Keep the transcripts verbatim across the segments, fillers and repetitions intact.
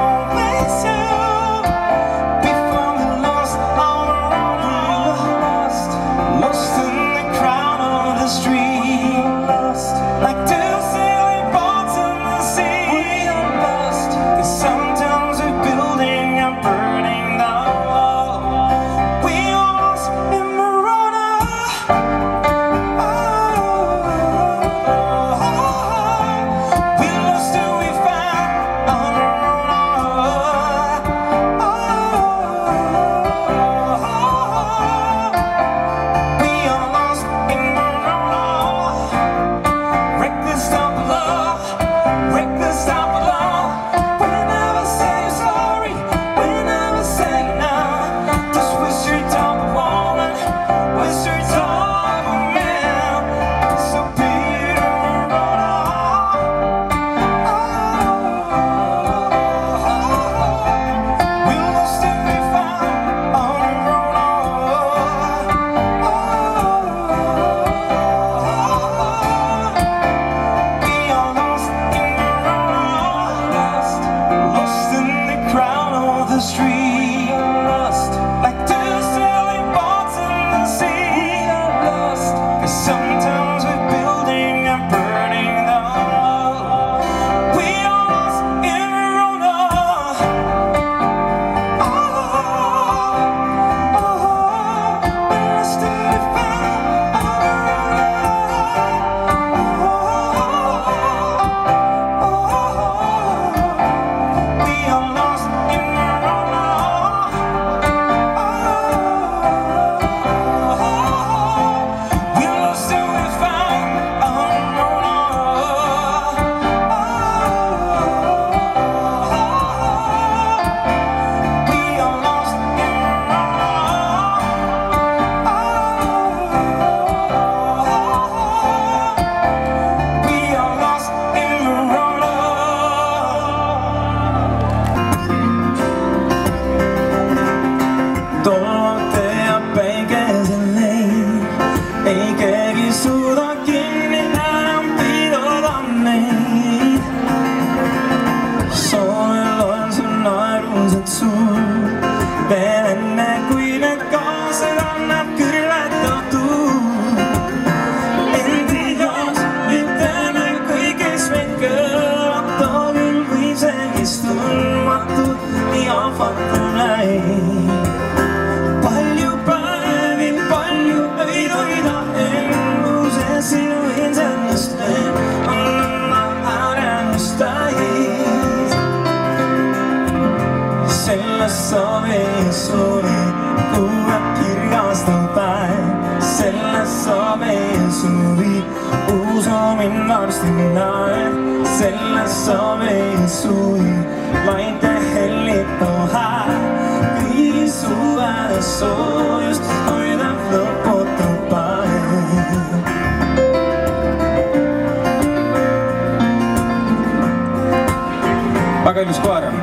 Väga ilus koer on.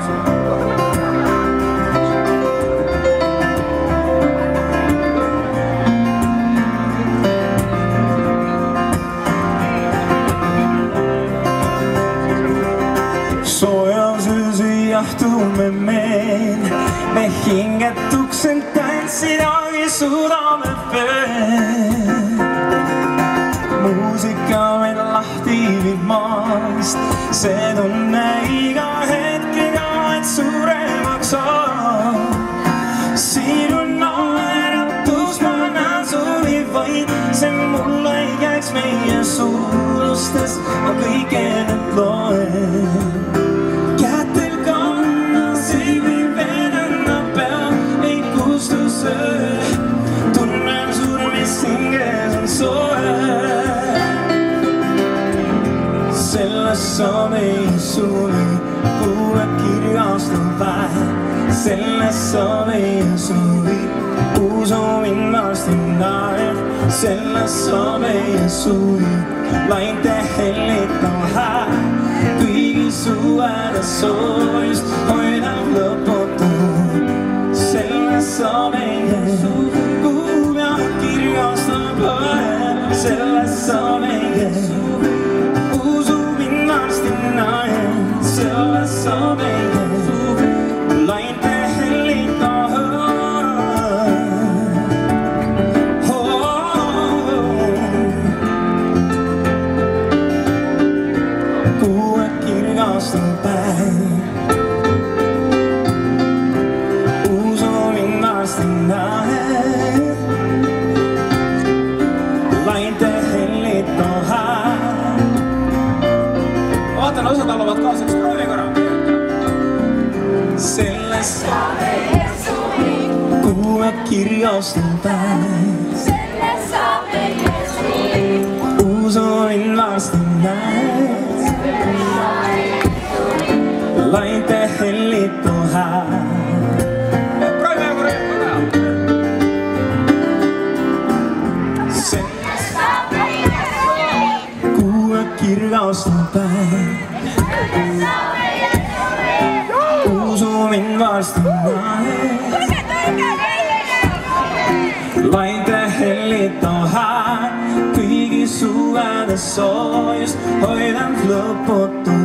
Soojasusi jahtume meil, me hingetuksen tantsidagi suudame veel. Muusika meil lahti viib maast, see tunne iga hetkega, et suuremaks on. Sinu naeratus ma näen suvi vaid, see mulle ei jääks meie suudustes, ma kõige nüüd loen. Kätel kanna silmi vedenna pea, ei kustu söö, tunnen suur, mis hinges on soe. Selles on meie suvi, kuue kirjastub vähe. Selles on meie suvi, usu mind varsti näed. Selles on meie suvi, lainte hellitav hää. Kõigi suvede soojust hoidab lõputu. Selles on meie suvi, kuum ja kirjastub vähe. Selles on meie suvi, selles on meie suvi. kuue kirjastan päev. Usu mind varsti näed, laite hellitu hääl. Kuue kirjastan päev. Usu mind varsti näed, laite hellitu hääl. Kõigi suvede soojust hoidan lõputu